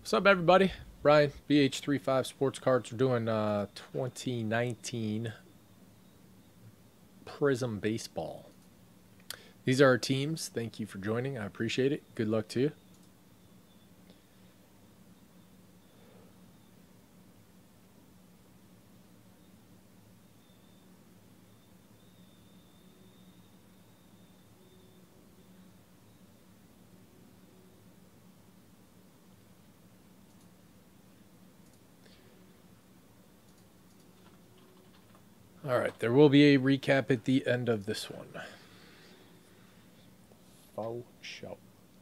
What's up, everybody? Brian, BH35 Sports Cards. We're doing 2019 Prizm Baseball. These are our teams. Thank you for joining. I appreciate it. Good luck to you. All right, there will be a recap at the end of this one. Faux show.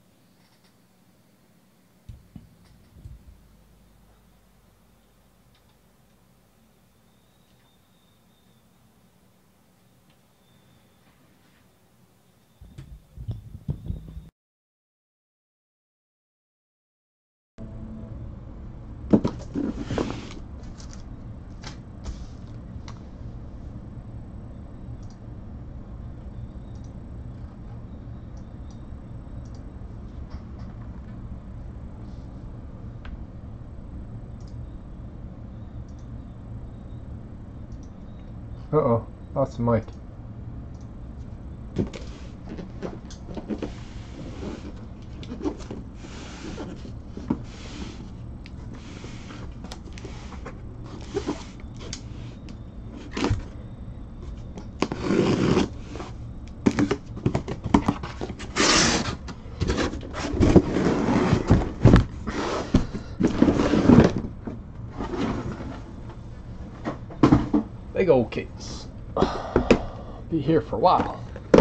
Uh-oh, lost the mic. Big old case. Be here for a while.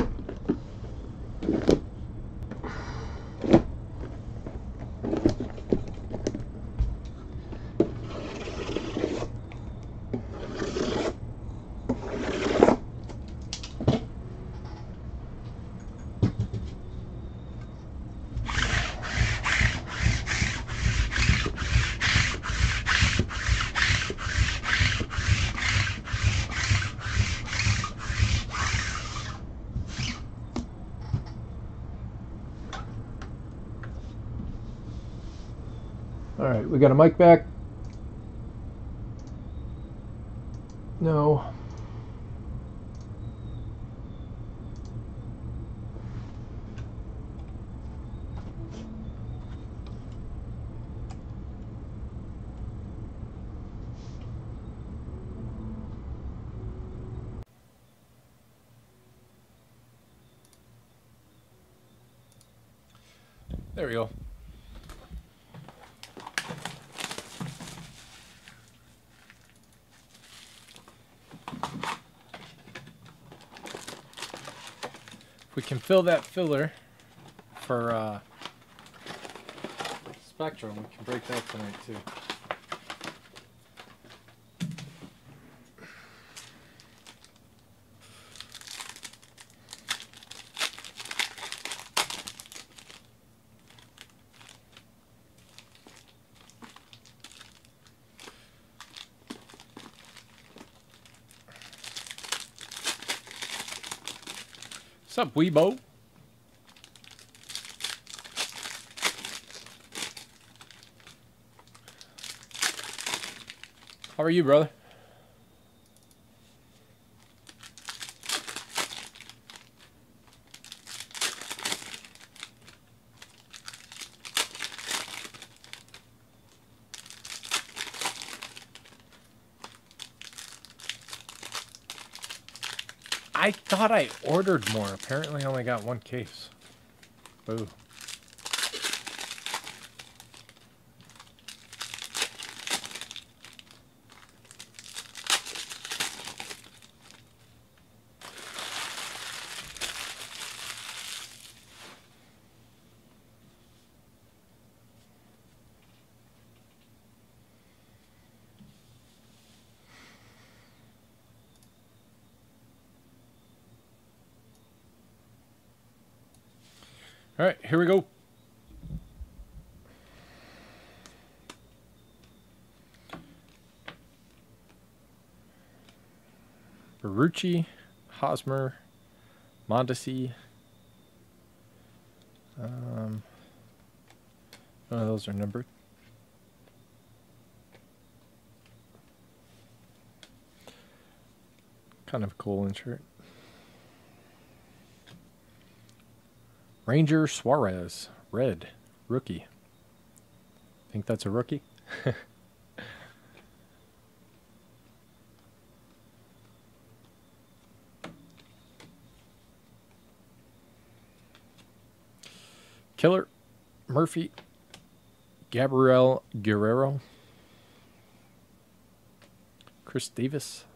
All right, we got a mic back. No. There we go. If we can fill that filler for Spectrum, we can break that tonight too. What's up, Weebo? How are you, brother? I thought I ordered more. Apparently I only got one case. Boo. All right, here we go. Barucci, Hosmer, Mondesi. None of those are numbered. Kind of a cool insert. Ranger Suarez, red, rookie. Think that's a rookie? Killer, Murphy, Gabriel Guerrero, Chris Davis,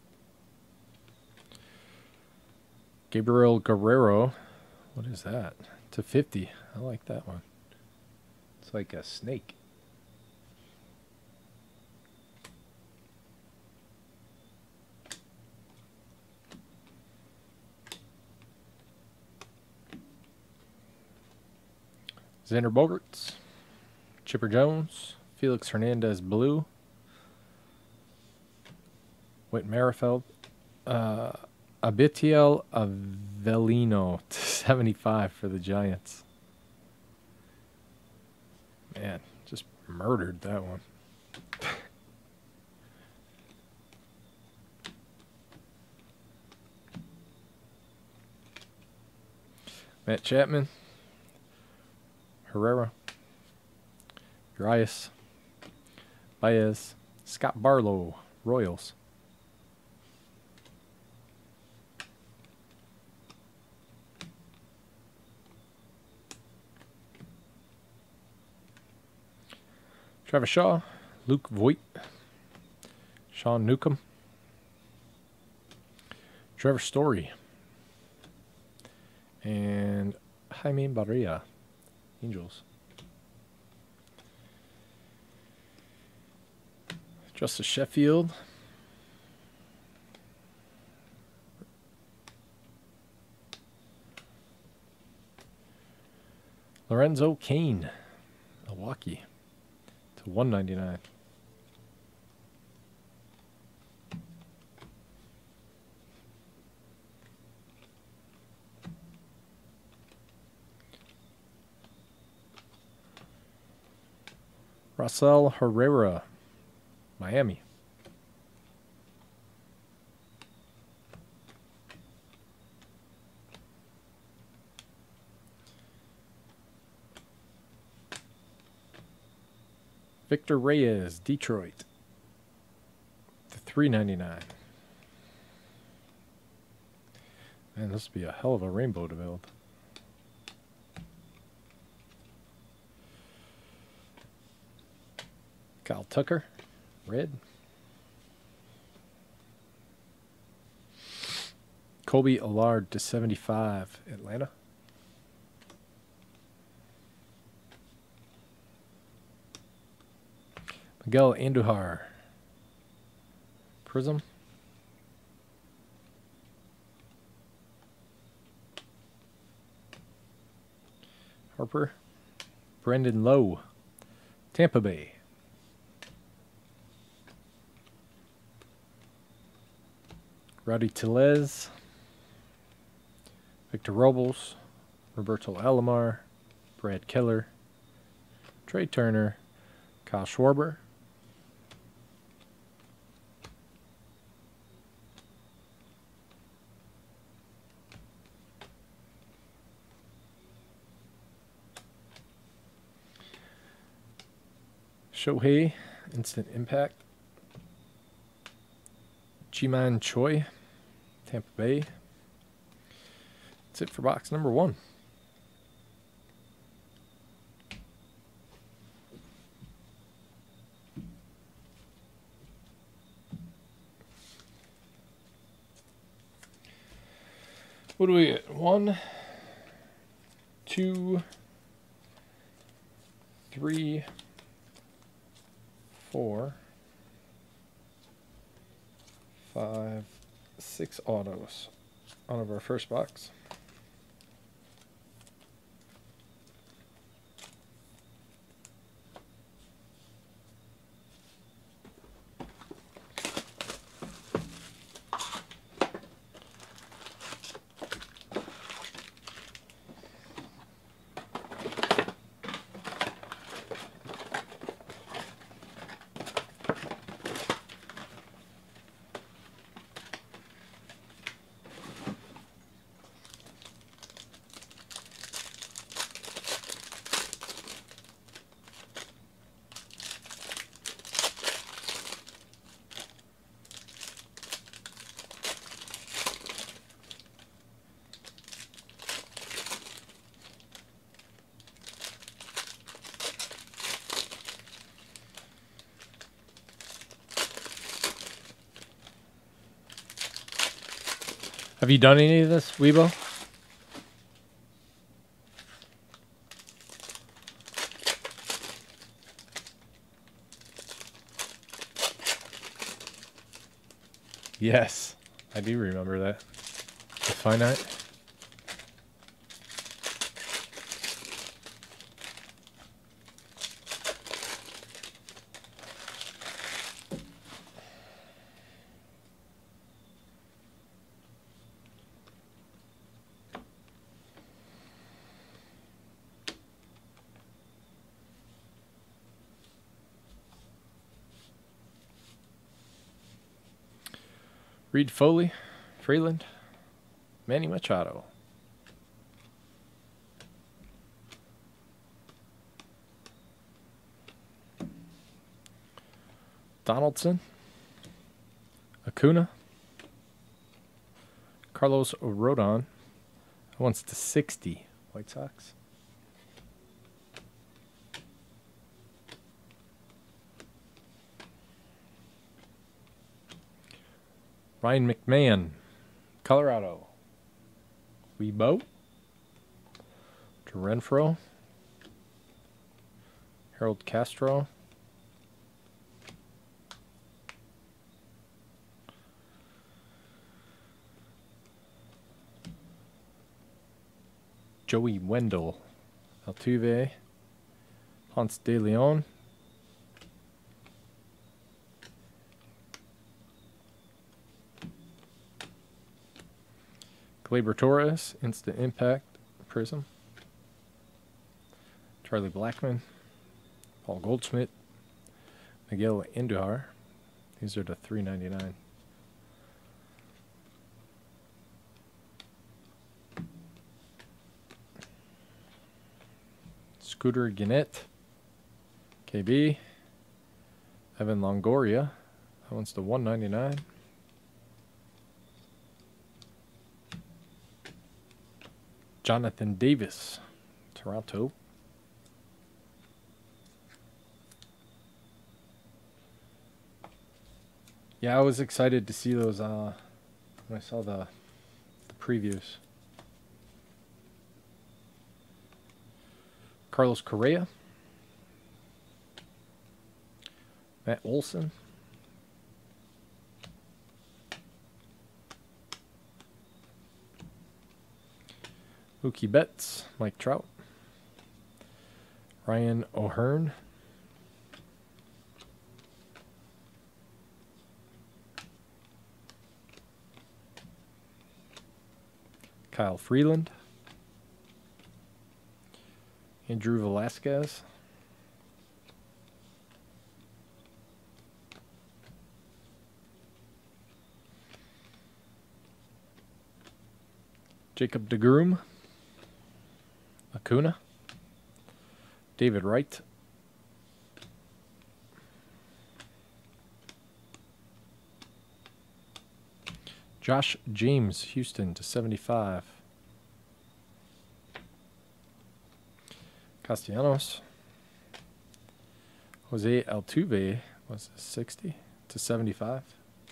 Gabriel Guerrero. What is that? To 50. I like that one. It's like a snake. Xander Bogaerts, Chipper Jones, Felix Hernandez blue, Whit Merrifield, Abitiel Avellino to 75 for the Giants. Man, just murdered that one. Matt Chapman, Herrera, Urias, Baez, Scott Barlow, Royals. Travis Shaw, Luke Voigt, Sean Newcomb, Trevor Story, and Jaime Barria, Angels. Justice Sheffield. Lorenzo Cain, Milwaukee, to 199. Raisel Herrera, Miami. Victor Reyes, Detroit, to 399. Man, this would be a hell of a rainbow to build. Kyle Tucker, red. Kobe Allard to 75, Atlanta. Miguel Andujar, Prizm. Harper, Brendan Lowe, Tampa Bay. Rowdy Tellez, Victor Robles, Roberto Alomar, Brad Keller, Trey Turner, Kyle Schwarber, Shohei, Instant Impact, Ji-Man Choi, Tampa Bay. That's it for box number 1. What do we get? 1, 2, 3, 4, 5, 6 autos out of our first box. Have you done any of this, Weibo? Yes, I do remember that. The finite. Reed Foley, Freeland, Manny Machado. Donaldson, Acuna, Carlos Rodon. That one's to 60, White Sox. Ryan McMahon, Colorado. Weibo, Renfro, Harold Castro, Joey Wendell, Altuve, Ponce de Leon, Gleyber Torres, Instant Impact, Prizm, Charlie Blackmon, Paul Goldschmidt, Miguel Andujar. These are the $3.99. Scooter Gennett, KB, Evan Longoria. That one's the $1.99. Jonathan Davis, Toronto. Yeah, I was excited to see those when I saw the previews. Carlos Correa, Matt Olson, Mookie Betts, Mike Trout, Ryan O'Hearn, Kyle Freeland, Andrew Velasquez, Jacob deGrom, Acuna, David Wright, Josh James, Houston to 75. Castellanos, Jose Altuve was 60 to 75.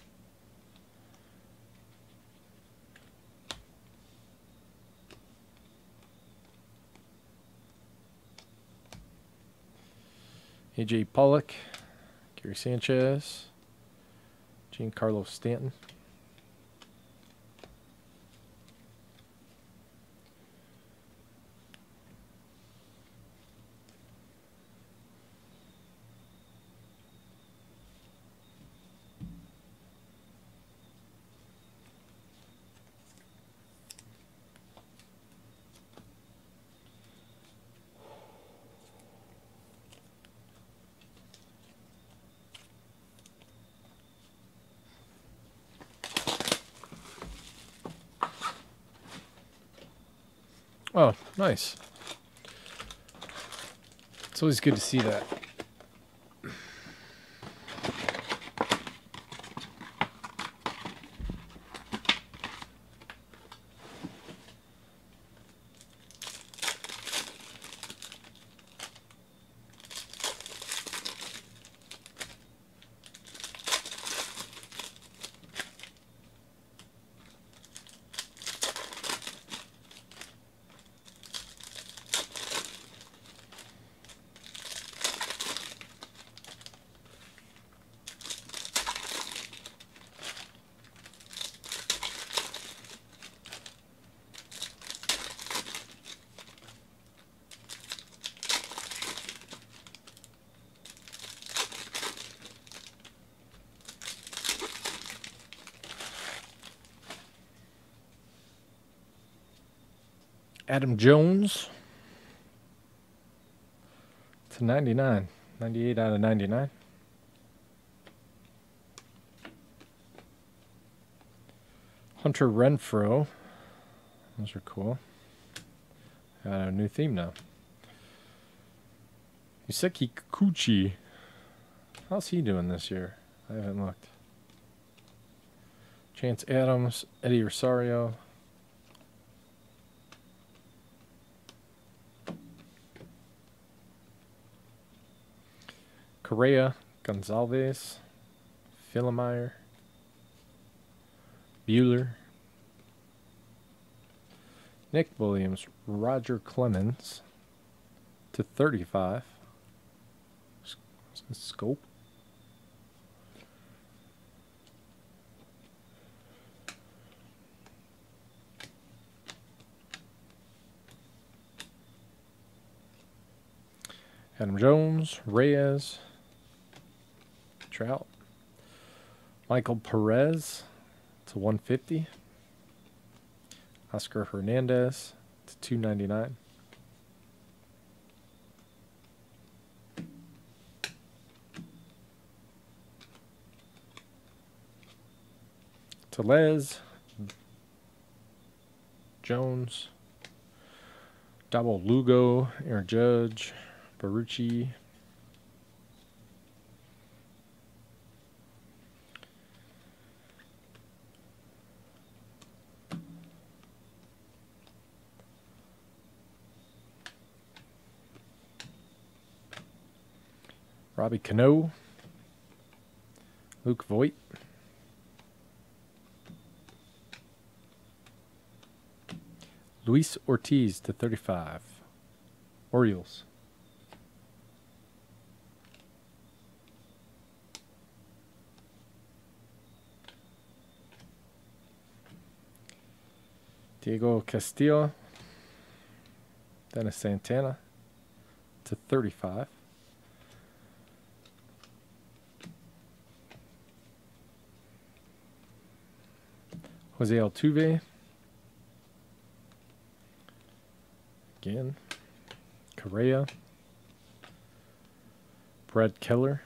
AJ Pollock, Gary Sanchez, Giancarlo Stanton. Oh, nice. It's always good to see that. Adam Jones to 99. 98 out of 99. Hunter Renfroe. Those are cool. Got a new theme now. Yuseki Kikuchi. How's he doing this year? I haven't looked. Chance Adams, Eddie Rosario. Correa, Gonzalez, Philemeyer, Bueller, Nick Williams, Roger Clemens to 35. Scope. Adam Jones, Reyes, Trout, Michael Perez to 150, Oscar Hernandez to 299, Telez, Jones, Double Lugo, Aaron Judge, Barucci, Robbie Cano, Luke Voigt, Luis Ortiz to 35, Orioles. Diego Castillo, Dennis Santana to 35. Jose Altuve. Again. Correa. Brad Keller.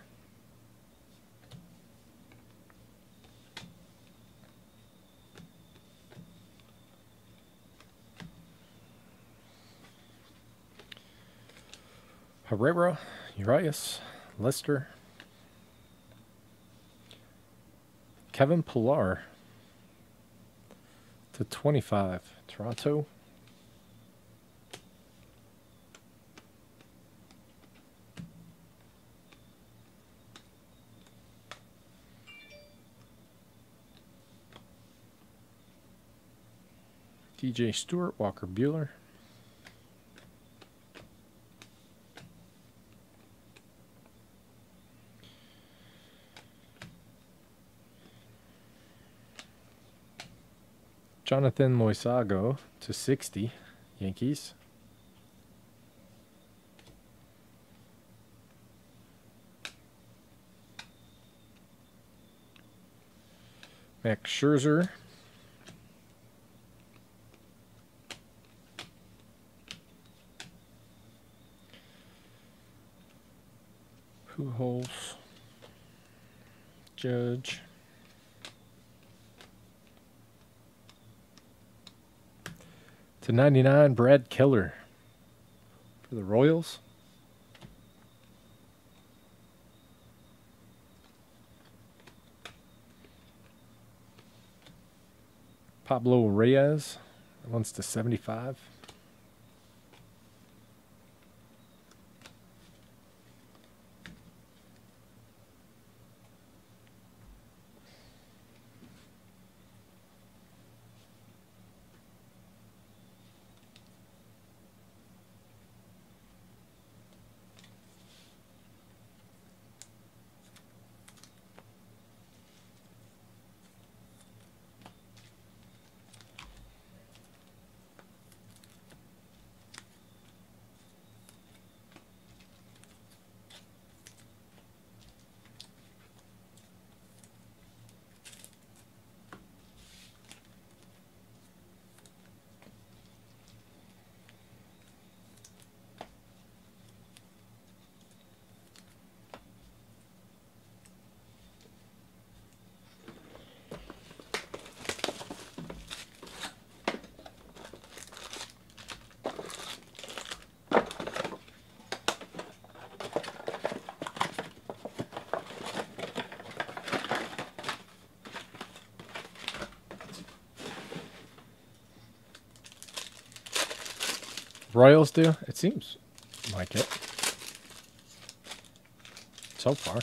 Herrera, Urias, Lester, Kevin Pillar to 25, Toronto. DJ Stewart, Walker Bueller. Jonathan Loisago to 60, Yankees. Max Scherzer. Pujols. Judge. To 99, Brad Keller for the Royals. Pablo Reyes, that one's to 75. Royals do? It seems like it. So far.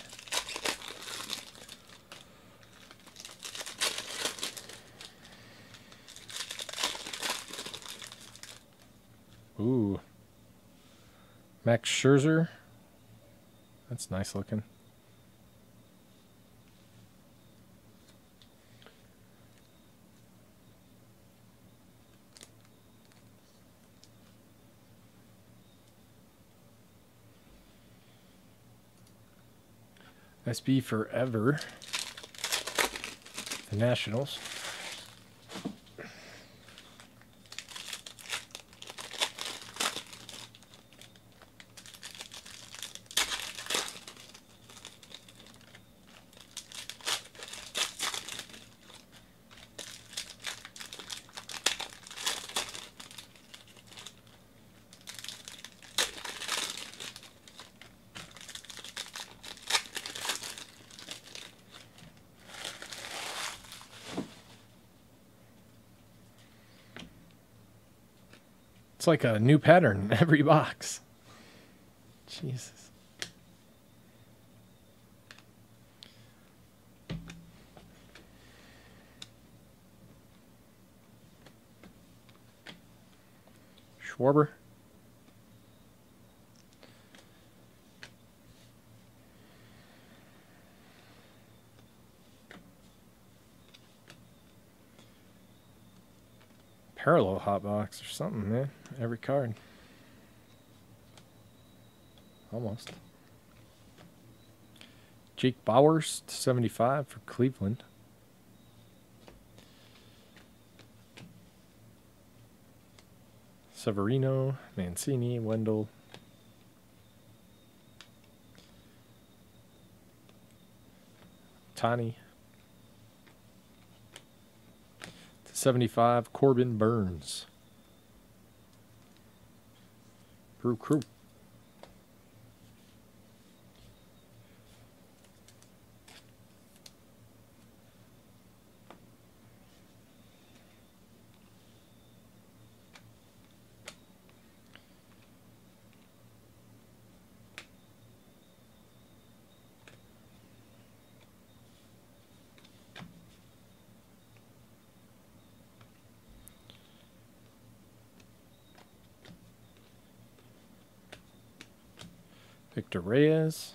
Ooh. Max Scherzer. That's nice looking. SB forever. The Nationals. It's like a new pattern in every box. Jesus. Schwarber. Parallel hot box or something, man. Every card. Almost. Jake Bowers, 75 for Cleveland. Severino, Mancini, Wendell. Tani. 75, Corbin Burns. Crew. Victor Reyes.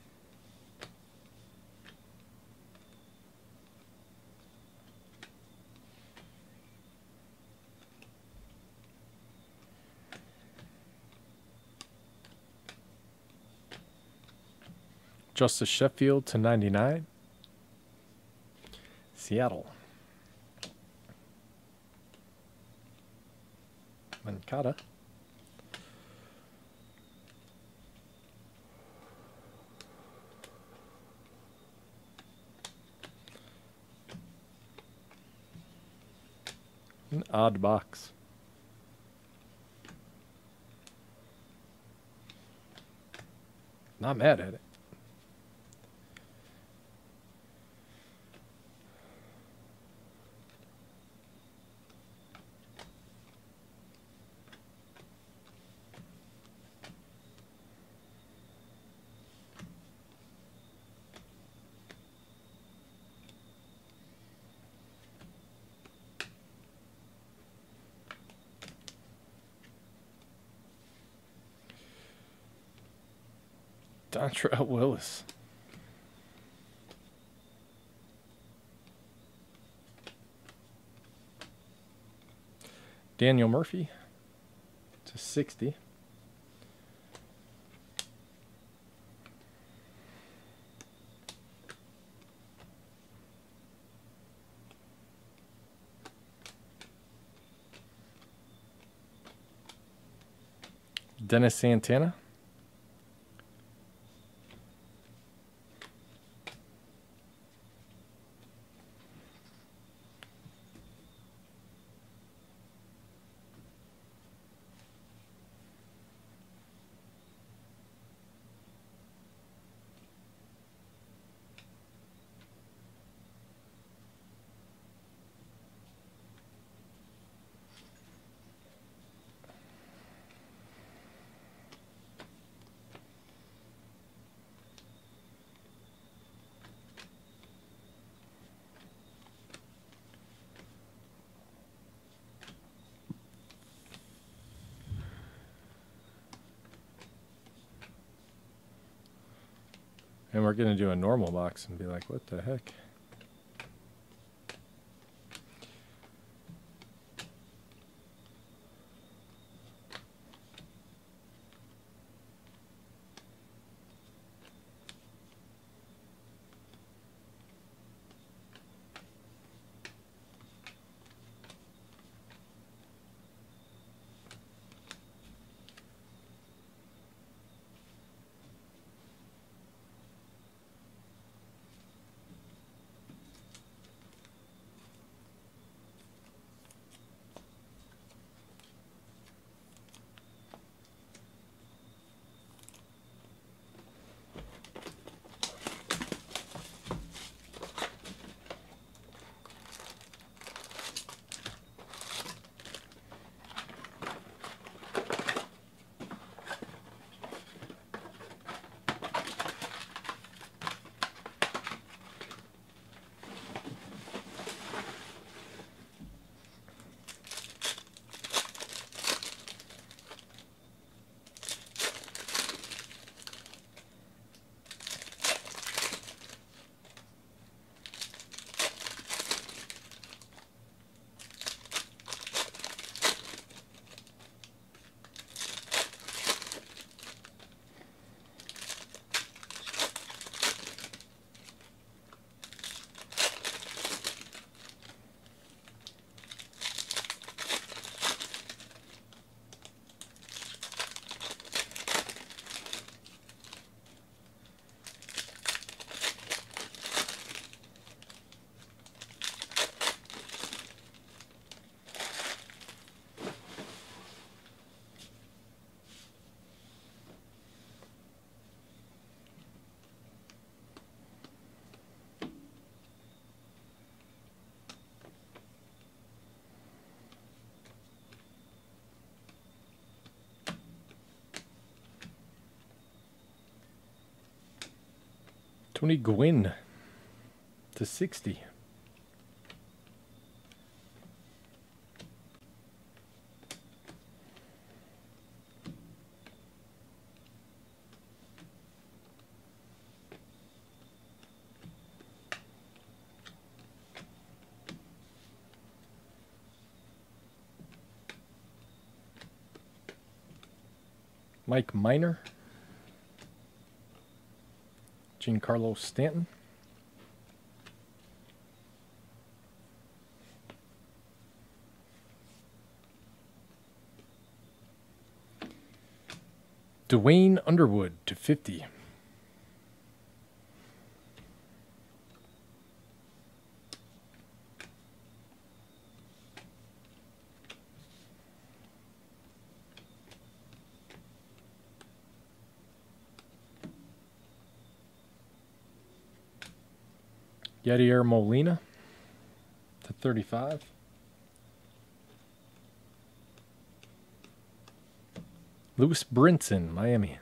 Justice Sheffield to 99. Seattle. Mancada. An odd box. Not mad at it. Dontrell Willis. Daniel Murphy to 60. Dennis Santana. And we're going to do a normal box and be like, what the heck? Tony Gwynn to 60. Mike Minor. Giancarlo Stanton. Dwayne Underwood to 50. Yadier Molina to 35. Lewis Brinson, Miami.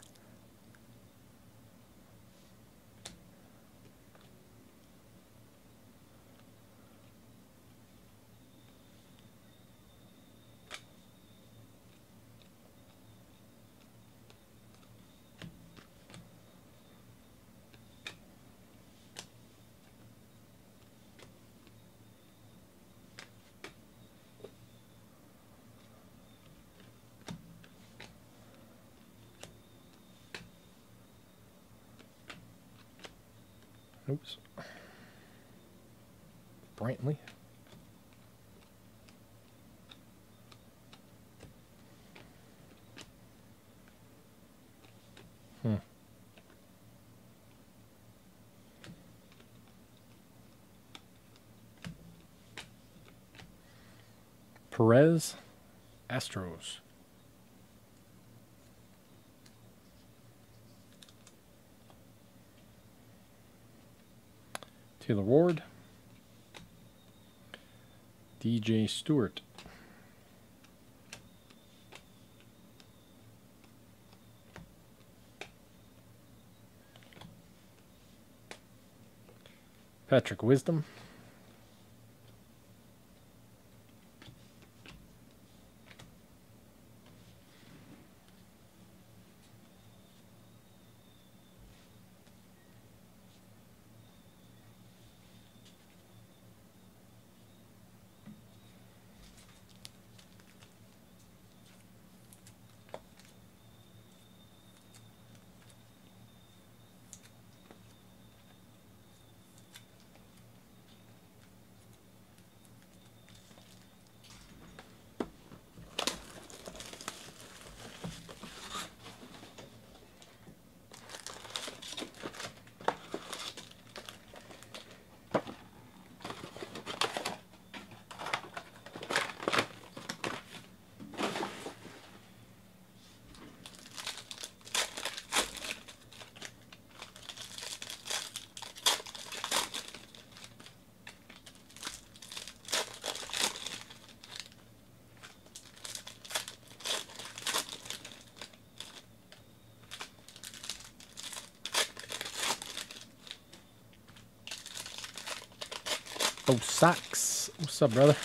Oops. Brantley. Perez, Astros. Taylor Ward. DJ Stewart. Patrick Wisdom. Oh, Socks. What's up, brother?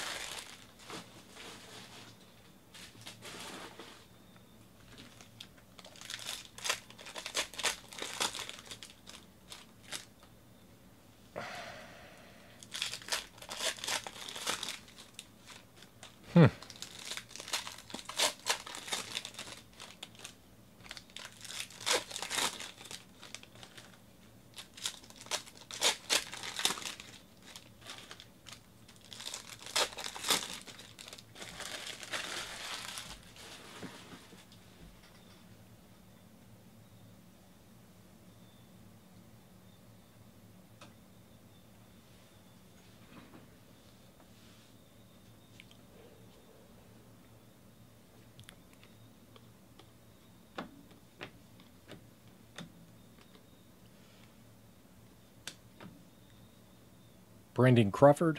Brandon Crawford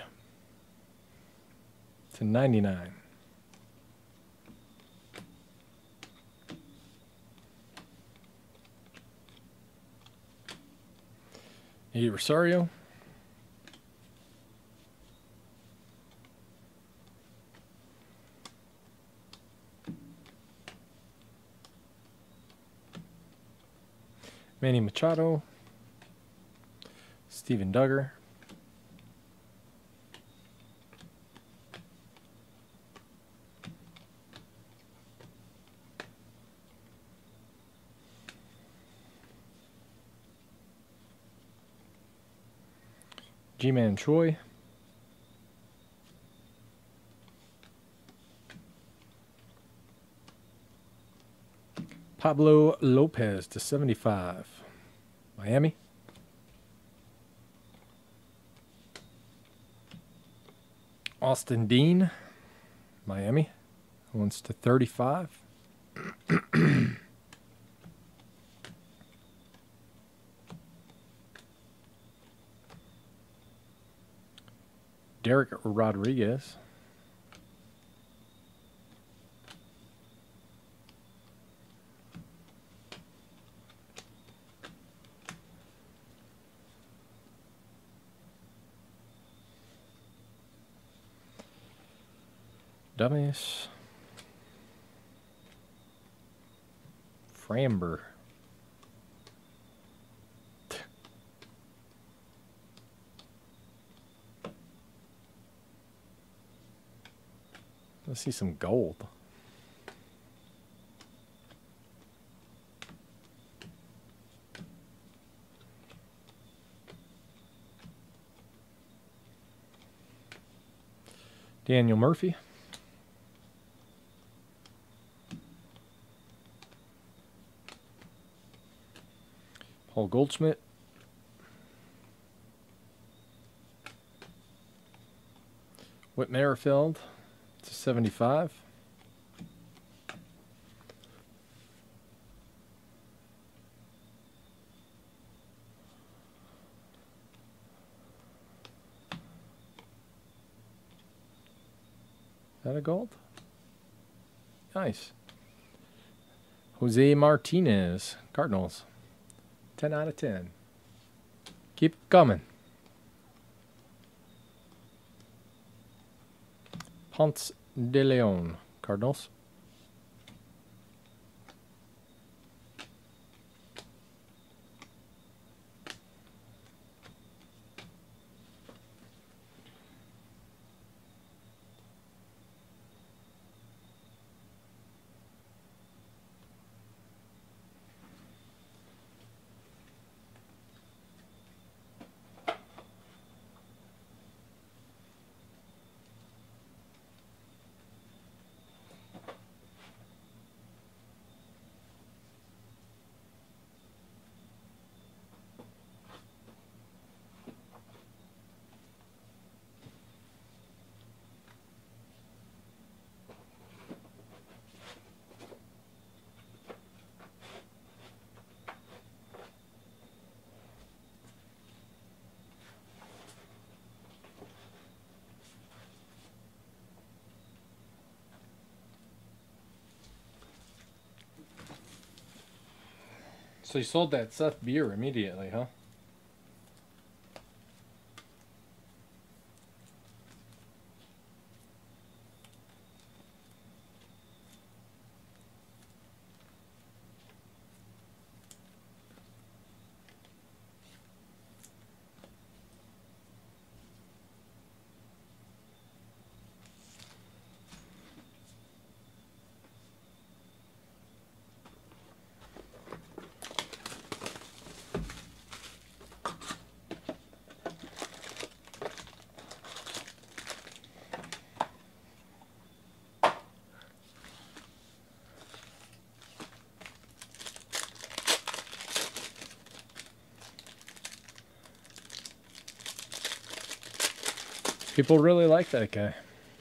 /99. Eddie Rosario. Manny Machado. Steven Duggar. G-Man Choi. Pablo Lopez /75. Miami. Austin Dean. Miami. One's /35. Derek Rodriguez. Dummies. Framber. Let's see some gold. Daniel Murphy. Paul Goldschmidt. Whit Merrifield /75. Is that a gold? Nice. Jose Martinez, Cardinals. 10 out of 10. Keep coming. Ponce de Leon, Cardinals. So you sold that Seth Beer immediately, huh? People really like that guy.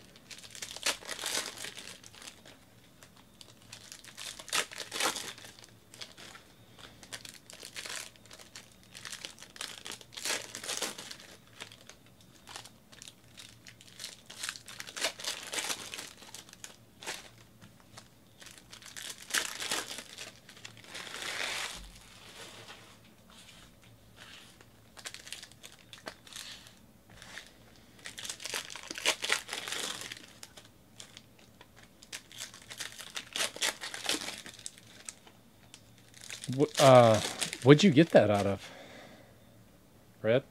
What'd you get that out of? Red?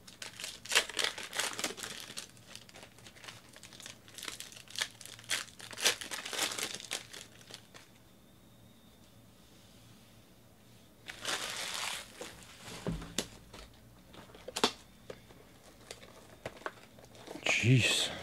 Jeez.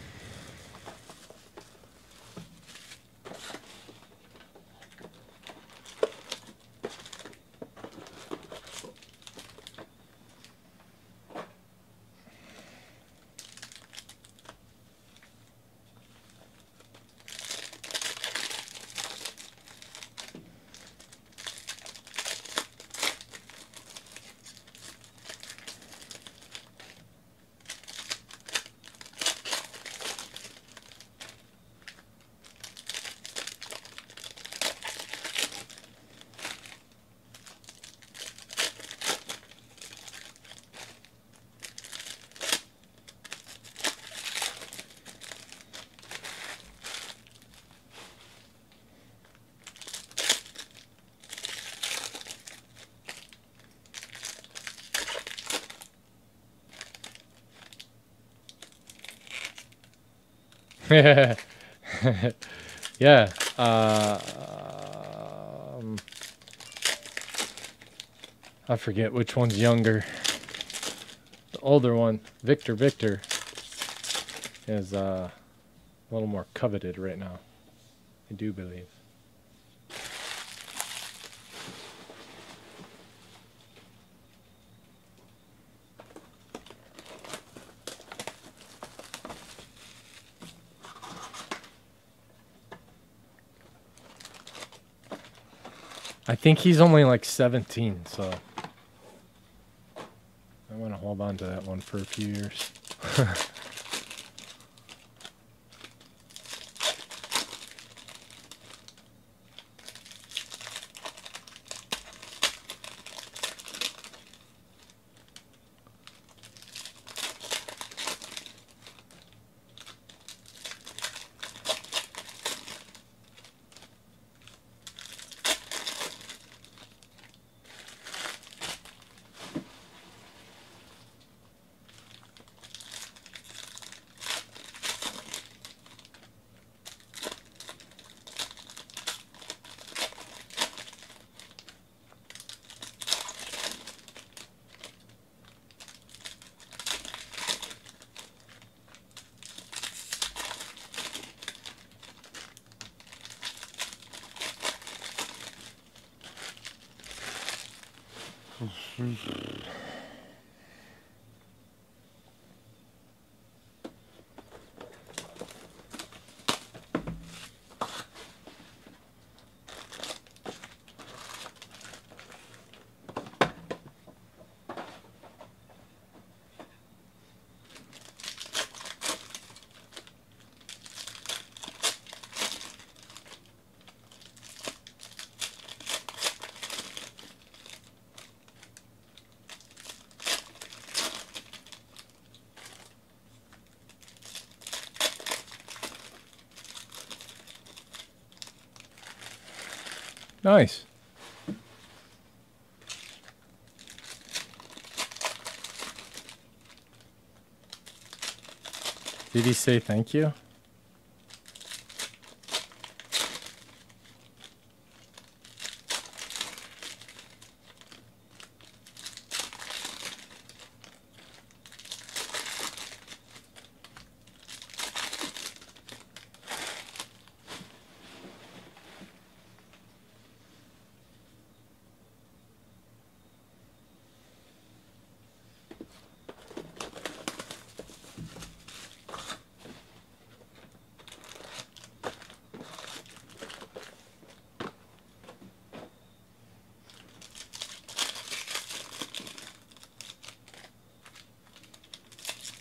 Yeah. I forget which one's younger. The older one, Victor, is a little more coveted right now. I do believe. I think he's only like 17, so I want to hold on to that one for a few years. Nice. Did he say thank you?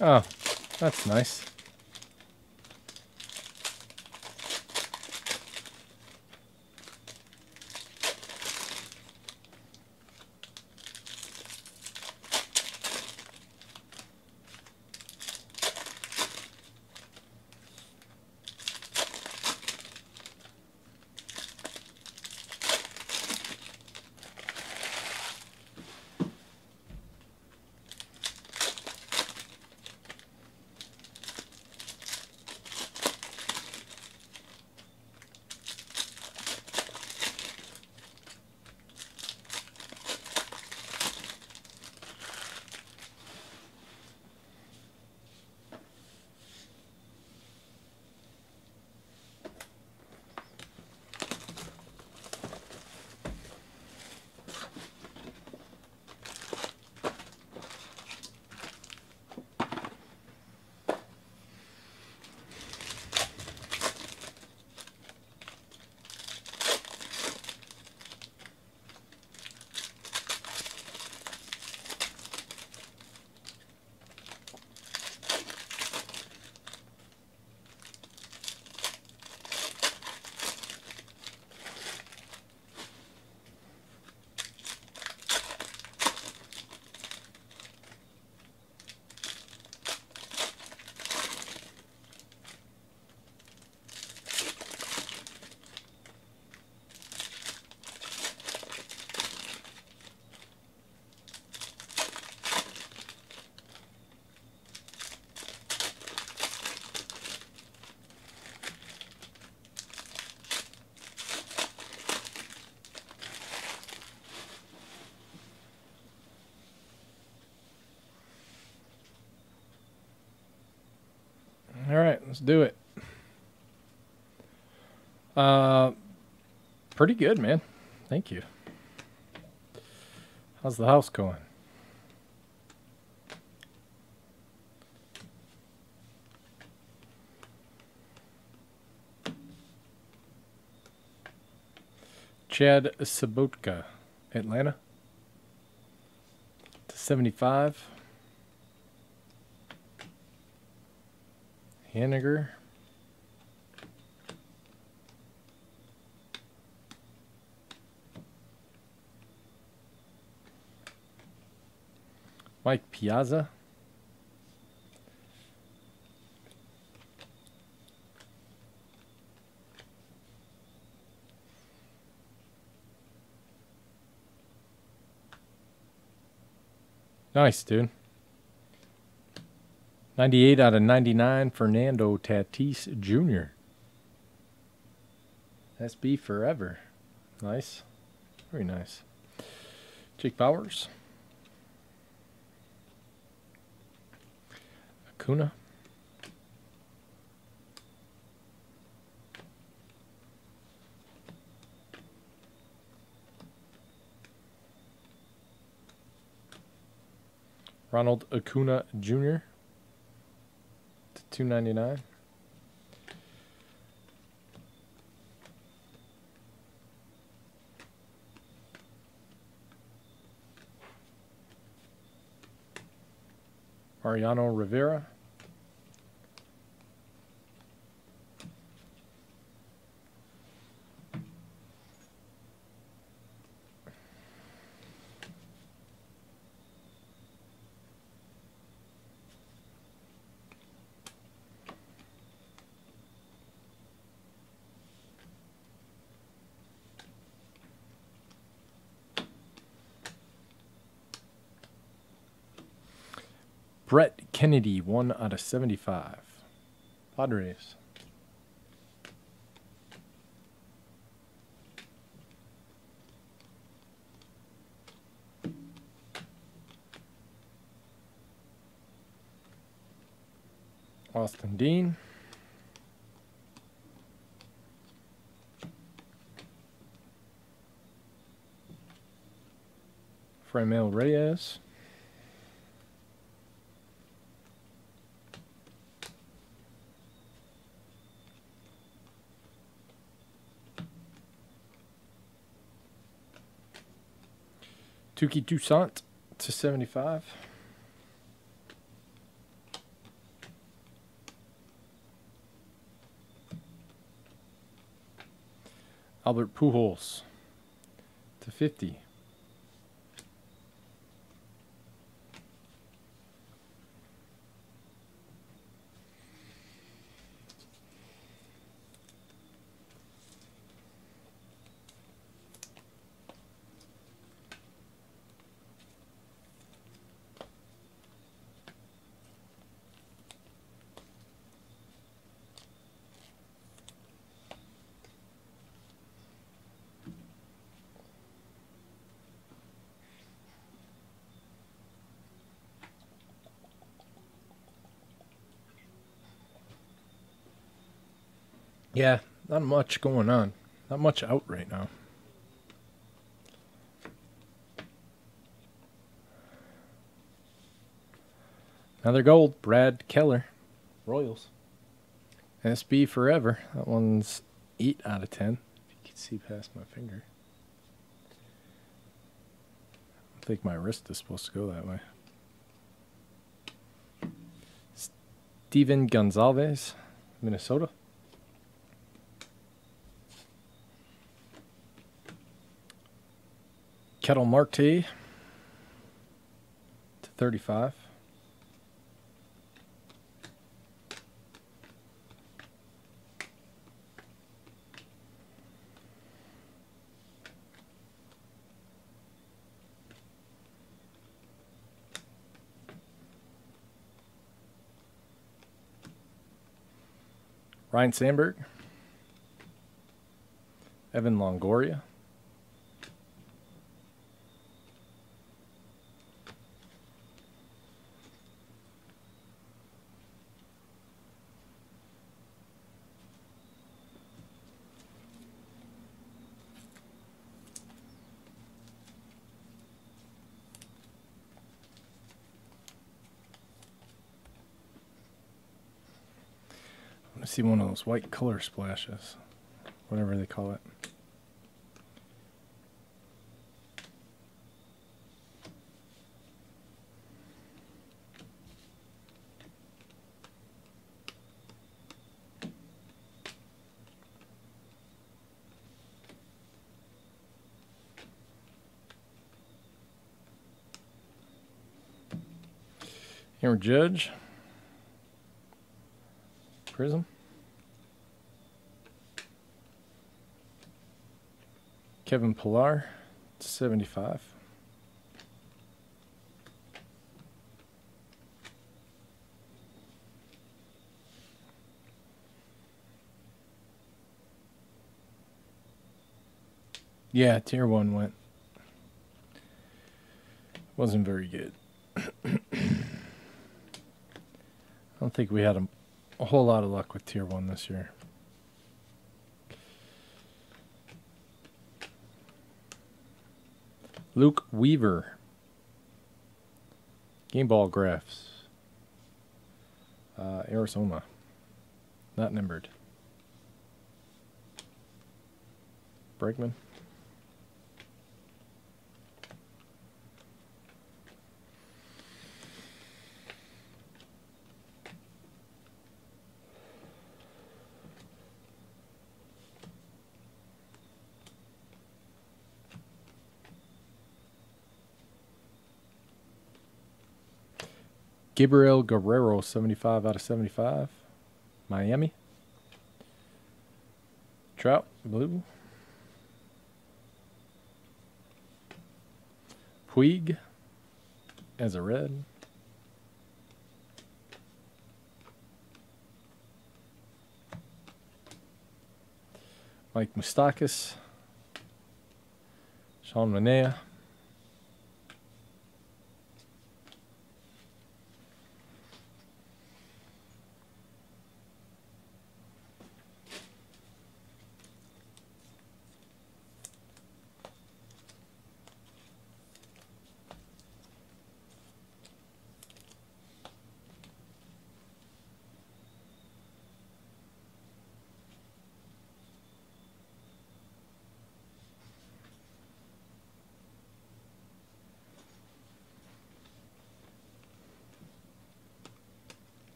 Oh, that's nice. All right, let's do it. Pretty good, man. Thank you. How's the house going? Chad Sabotka, Atlanta. /75. Haniger. Mike Piazza. Nice, dude. 98 out of 99, Fernando Tatis Jr. SB forever. Nice. Very nice. Jake Bowers. Acuna. Ronald Acuna Jr. to $2.99. Mariano Rivera. Brett Kennedy, 1 out of 75. Padres. Austin Dean. Framil Reyes. Tuki Toussaint to 75. Albert Pujols to 50. Yeah, not much going on. Not much out right now. Another gold. Brad Keller. Royals. SB forever. That one's 8 out of 10. If you can see past my finger. I think my wrist is supposed to go that way. Steven Gonzalez, Minnesota. Kettle Marte to 35. Ryan Sandberg. Evan Longoria. I see one of those white color splashes, whatever they call it. Aaron Judge. Prizm. Kevin Pillar, 75. Yeah, tier 1 went. Wasn't very good. I don't think we had a whole lot of luck with tier 1 this year. Luke Weaver. Game ball graphs. Arizona. Not numbered. Bregman. Gabriel Guerrero, 75 out of 75. Miami. Trout, blue. Puig as a red. Mike Moustakas. Sean Manaea.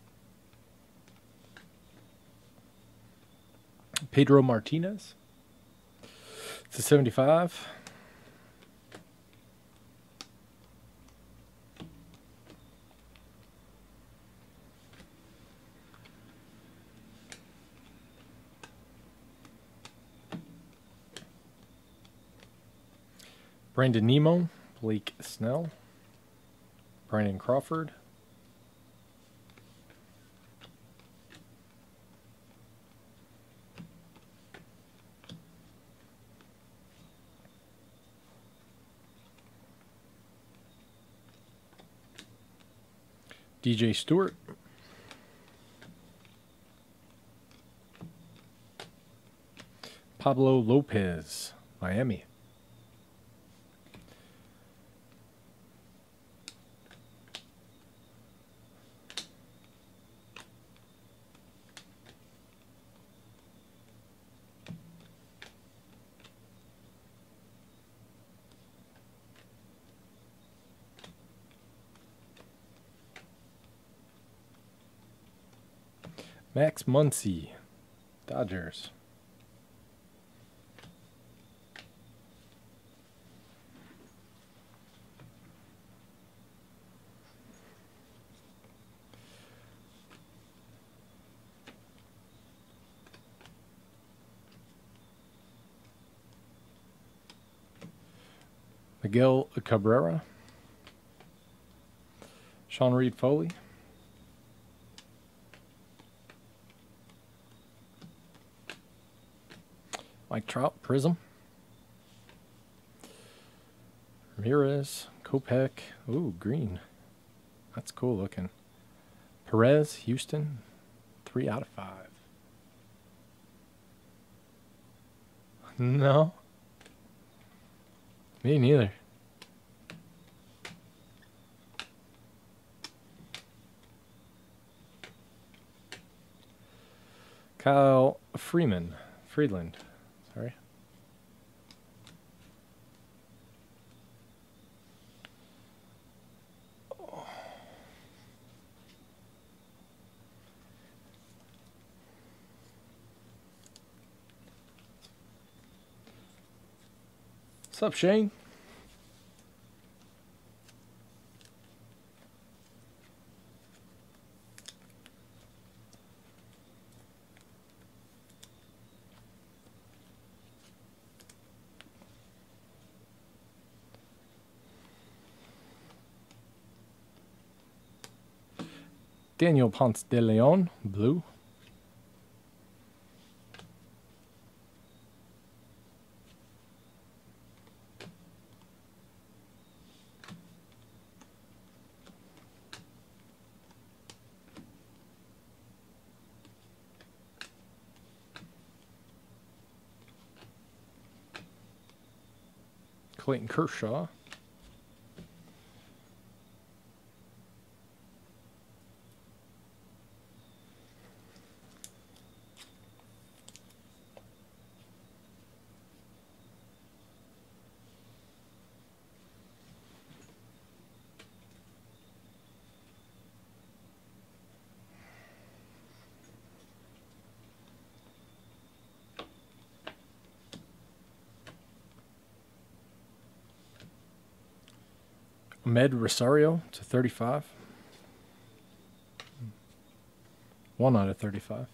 Pedro Martinez. /75. Brandon Nemo, Blake Snell, Brandon Crawford, DJ Stewart, Pablo Lopez, Miami. Max Muncy, Dodgers. Miguel Cabrera, Sean Reed Foley, Mike Trout, Prizm, Ramirez, Kopech, ooh, green. That's cool looking. Perez, Houston, 3 out of 5. No. Me neither. Kyle Friedland, sorry. What's up, Shane? Daniel Ponce de Leon, blue. Clayton Kershaw. Ahmed Rosario /35. 1 out of 35.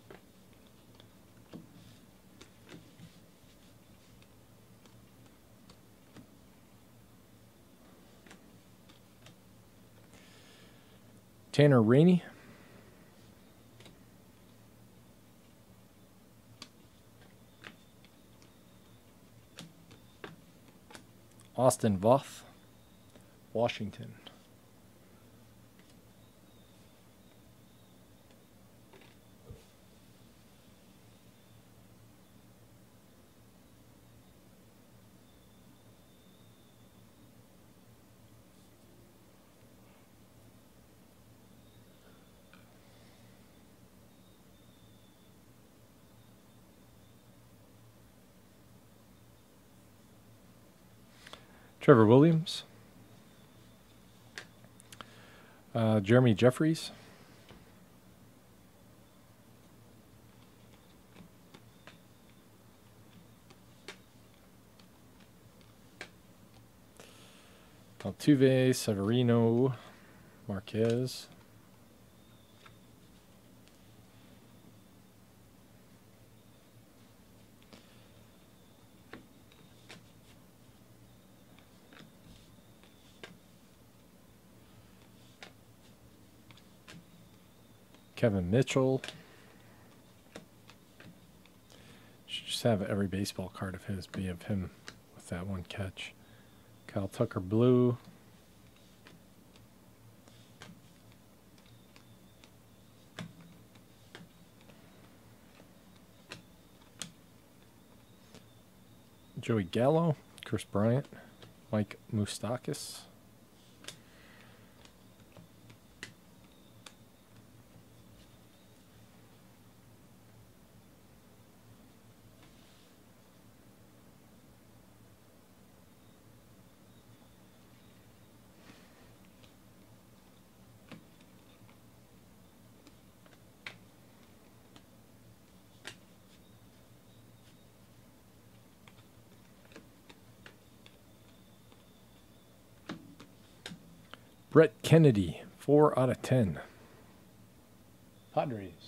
Tanner Rainey. Austin Voth, Washington. Trevor Williams. Jeremy Jeffries. Altuve, Severino, Marquez. Kevin Mitchell. Should just have every baseball card of his be of him with that one catch. Kyle Tucker blue. Joey Gallo, Chris Bryant, Mike Moustakas. Brett Kennedy, 4 out of 10. Padres.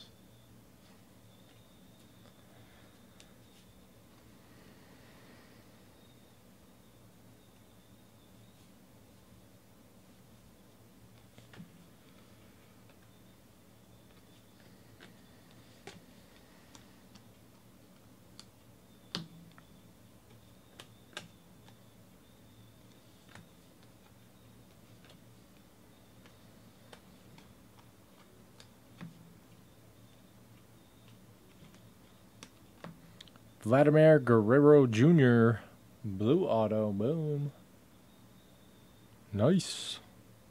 Vladimir Guerrero Jr. Blue auto. Boom. Nice.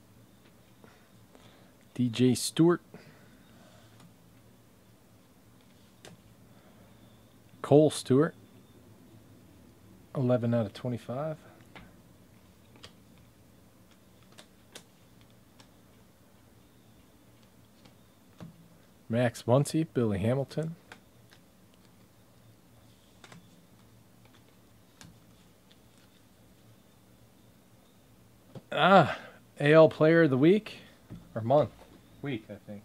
DJ Stewart. Cole Stewart. 11 out of 25. Max Muncy, Billy Hamilton. AL Player of the Week or month? Week, I think.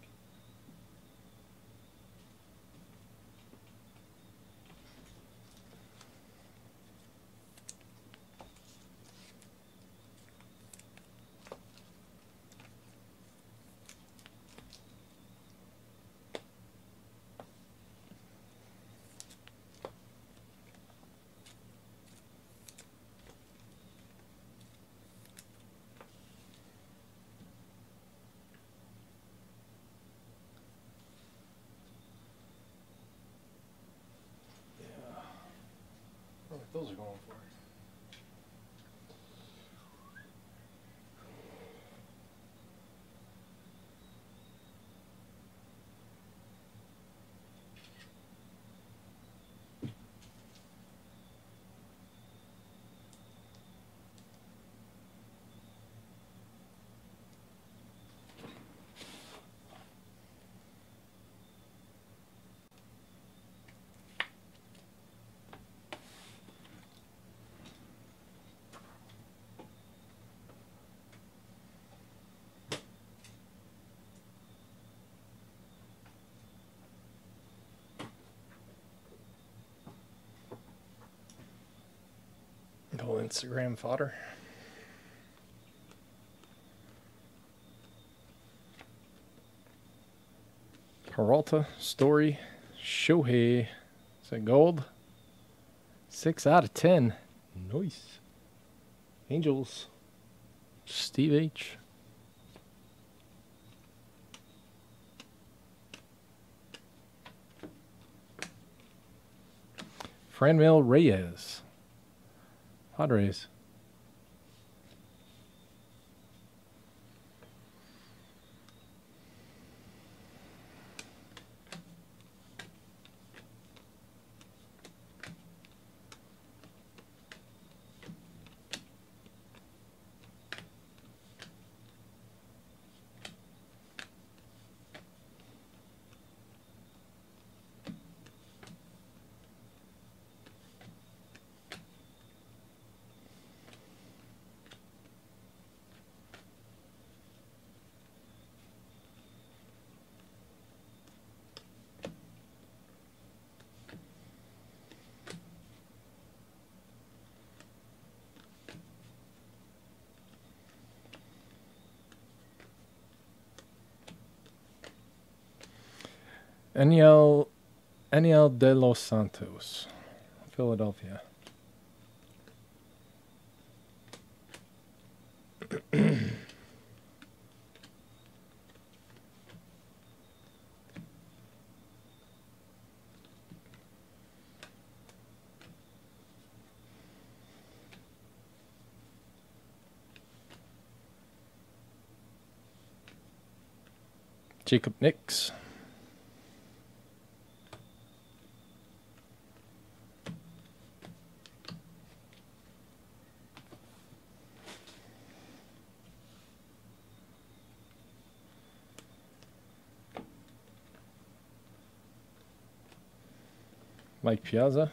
Those are going for. Whole Instagram fodder. Peralta, Story, Shohei. Is that gold? 6 out of 10. Nice. Angels. Steve H. Franmil Reyes. Padres. Eniel de los Santos, Philadelphia. Jacob Nix. Mike Piazza.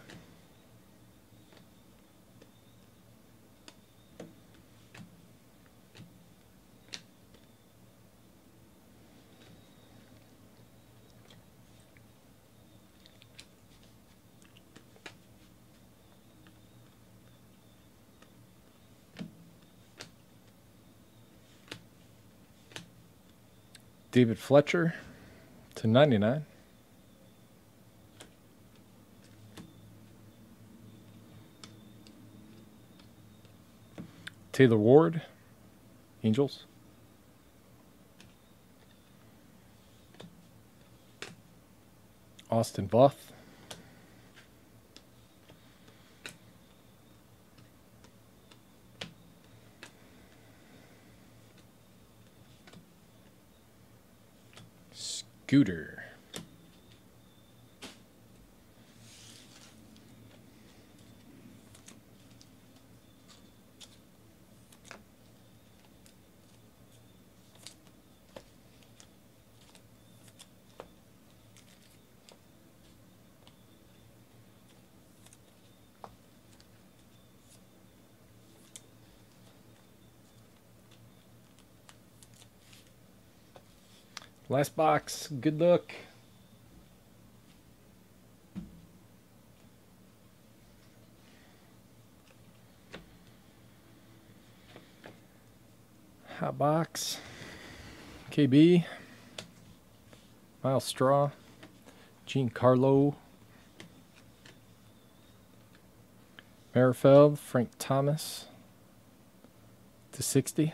David Fletcher /99. Taylor Ward, Angels. Austin Buff. Scooter. Last box. Good luck. Hot box. KB. Miles Straw. Giancarlo. Merrifield. Frank Thomas /60.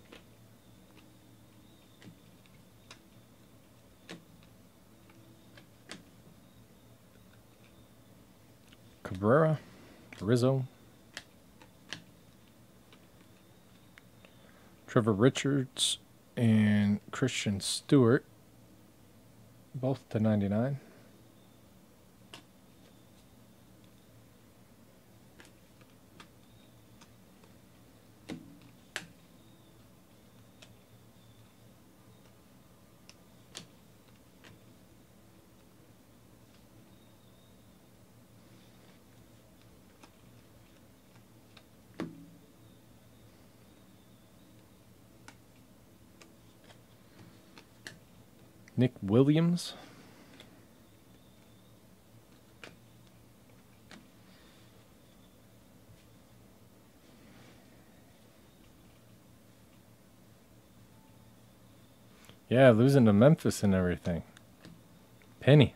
Cabrera. Rizzo. Trevor Richards and Christian Stewart, both /99. Nick Williams. Yeah, losing to Memphis and everything. Penny.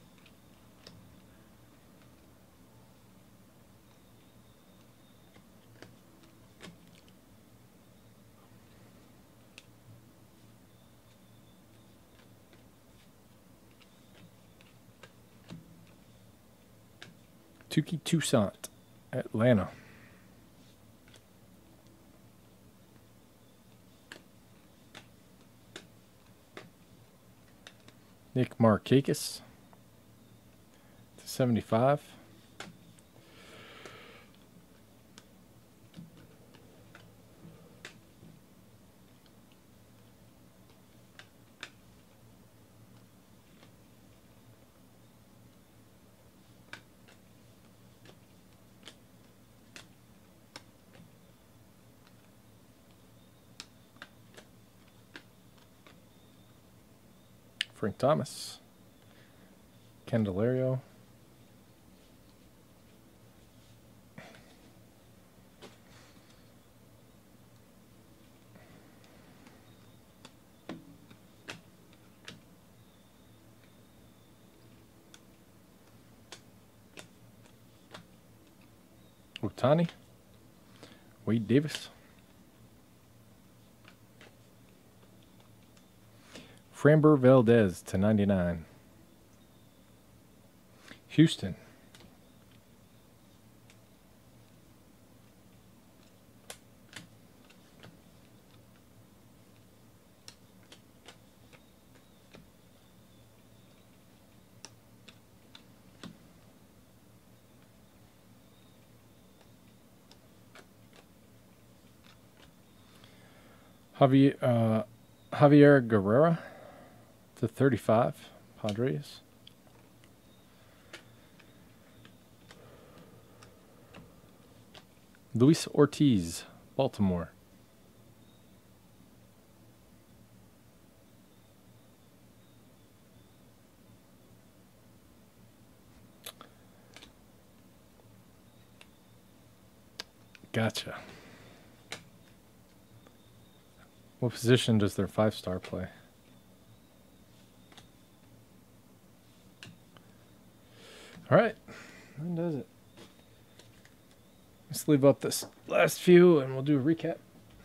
Tuki Toussaint, Atlanta. Nick Markakis /75. Frank Thomas. Candelario. Otani. Wade Davis. Framber Valdez to 99. Houston. Javier Guerrera to 35, Padres. Luis Ortiz, Baltimore. Gotcha. What position does their 5-star play? All right, that does it. Let's leave up this last few and we'll do a recap.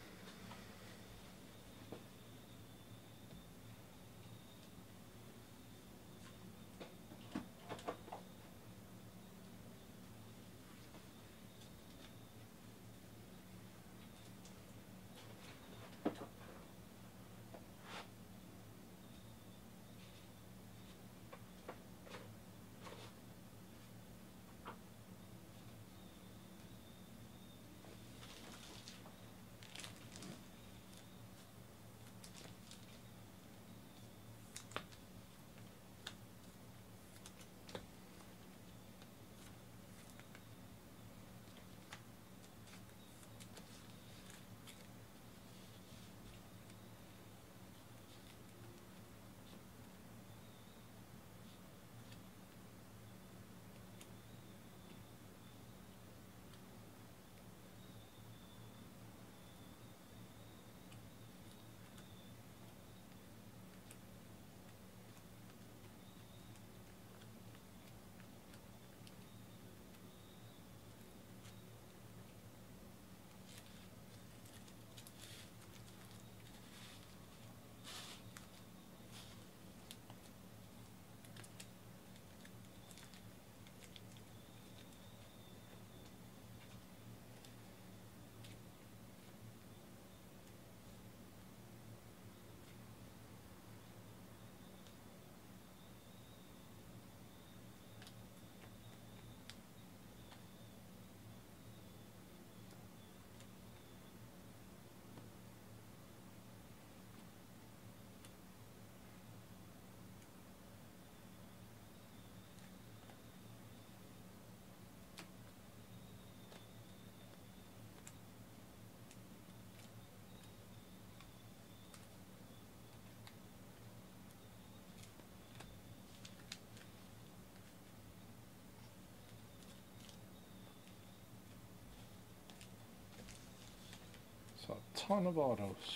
So a ton of autos.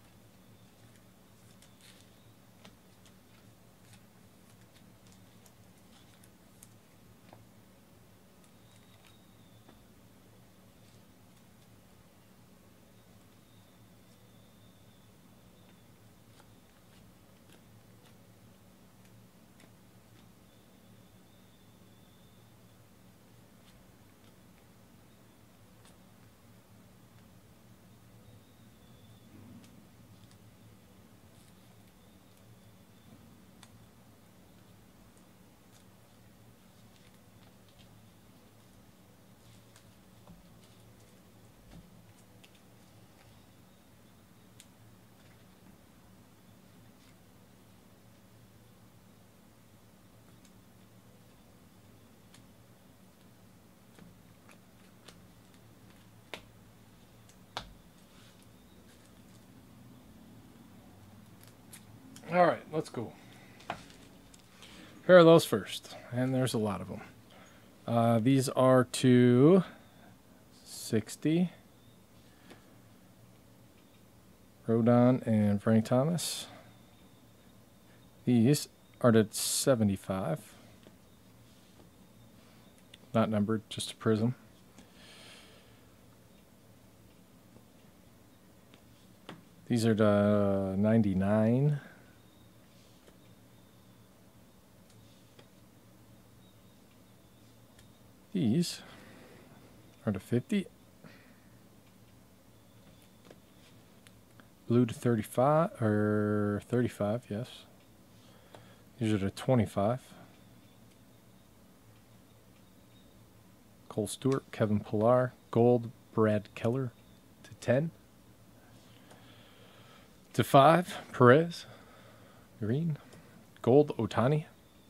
All right, let's go. Pair of those first, and there's a lot of them. These are to 60. Rodon and Frank Thomas. These are to 75. Not numbered, just a Prizm. These are the 99. These are the 50. Blue to 35, or 35, yes. These are the 25. Cole Stewart, Kevin Pillar, gold, Brad Keller to 10. To 5, Perez, green, gold, Otani.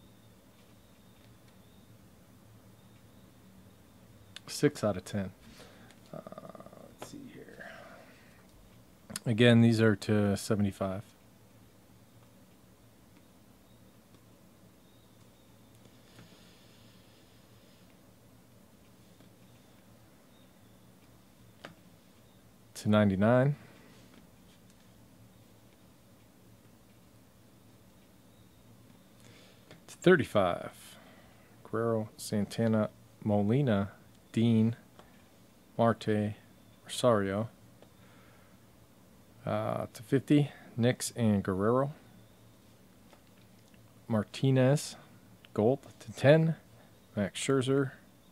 6 out of 10. Let's see here. Again, these are to 75. To 99. To 35. Guerrero, Santana, Molina, Dean, Marte, Rosario. To 50, Nix and Guerrero. Martinez, gold. To 10, Max Scherzer.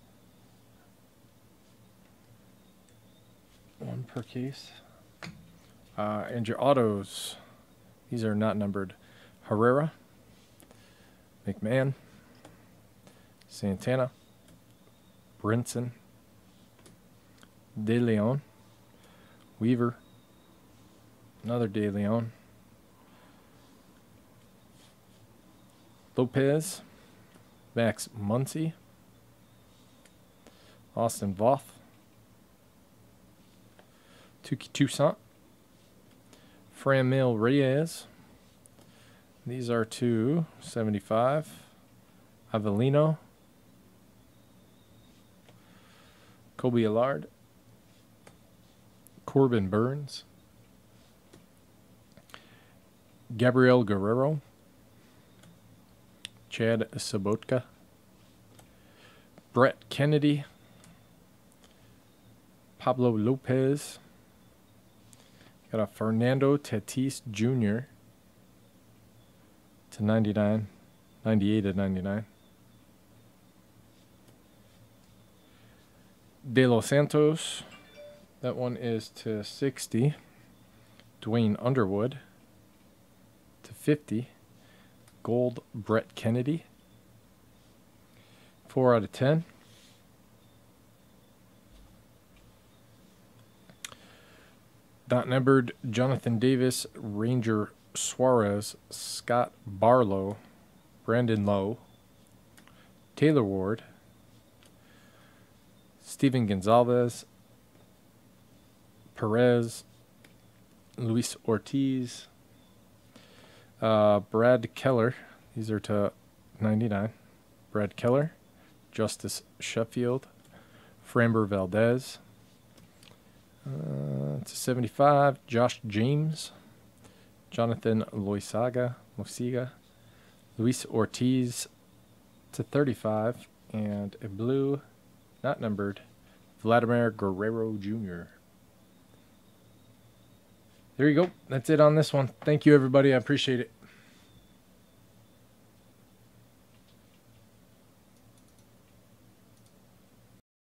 1 per case. And your autos, these are not numbered. Herrera, McMahon, Santana, Brinson, De Leon, Weaver, another De Leon, Lopez, Max Muncy, Austin Voth, Tuki Toussaint, Franmil Reyes. These are 275. Avellino, Kobe Allard, Corbin Burns, Gabriel Guerrero, Chad Sobotka, Brett Kennedy, Pablo Lopez, got a Fernando Tatis Jr. to 99, 98 of 99. De Los Santos, that one is to 60. Dwayne Underwood to 50. Gold, Brett Kennedy. 4 out of 10. Not numbered, Jonathan Davis, Ranger Suarez, Scott Barlow, Brandon Lowe, Taylor Ward, Steven Gonzalez, Perez, Luis Ortiz, Brad Keller. These are to 99. Brad Keller, Justice Sheffield, Framber Valdez, to 75. Josh James, Jonathan Loisaga, Luis Ortiz to 35, and a blue, not numbered, Vladimir Guerrero Jr. There you go. That's it on this one. Thank you, everybody. I appreciate it.